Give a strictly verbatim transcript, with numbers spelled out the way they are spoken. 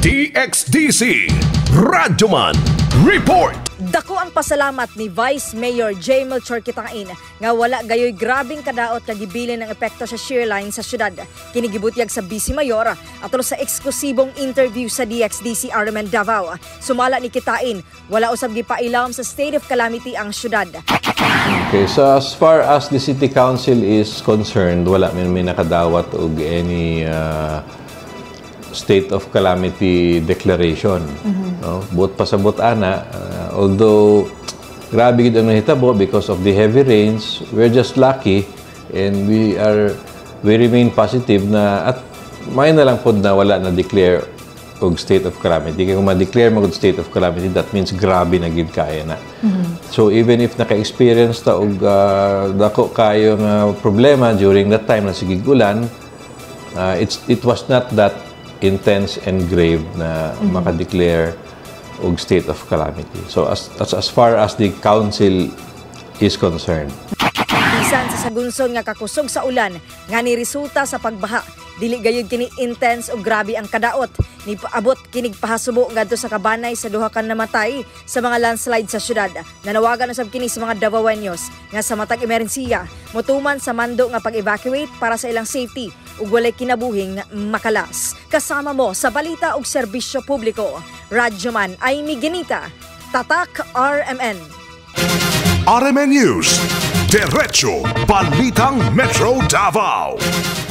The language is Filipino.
D X D C Radyoman Report. Dako ang pasalamat ni Vice Mayor J. Melchor Kitain nga wala gayoy grabing kadaot nga gibilin ng epekto sa shear line sa syudad. Kinigibutyag sa Vice Mayor atol sa eksklusibong interview sa D X D C R M N Davao. Sumala ni Kitain, wala usab gipailam sa state of calamity ang syudad. Okay, so as far as the City Council is concerned, wala may, may nakadawat og any uh, state of calamity declaration. Mm-hmm. No? Buot pasabot ana, uh, although grabe gid ang nahitabo because of the heavy rains, we're just lucky and we are we remain positive na at may na lang pod na wala na declare og state of calamity. Kaya kung ma-declare mo og state of calamity, that means grabe na gid kaya na. Mm-hmm. So even if naka-experience ta og uh, dako kayo nga problema during that time na sigig ulan, uh, it's it was not that intense and grave na mm-hmm. maka-declare og state of calamity. So as, as as far as the council is concerned. Bisan sa sagunsod nga kakusog sa ulan nga ni resulta sa pagbaha, dili gayud kini intense o grabe ang kadaot. Ni paabot kinig pahasubo ngadto sa kabanay sa duha ka namatay sa mga landslide sa syudad. Nanawagan usab kini sa mga Davaoenos nga sa matag emerhensiya motuman sa mando nga pag-evacuate para sa ilang safety ug walay kinabuhing makalas. Kasama mo sa balita ug serbisyo publiko. Radyoman ay Ginita, Tatak R M N. R M N News, Diretso Balitang Metro Davao.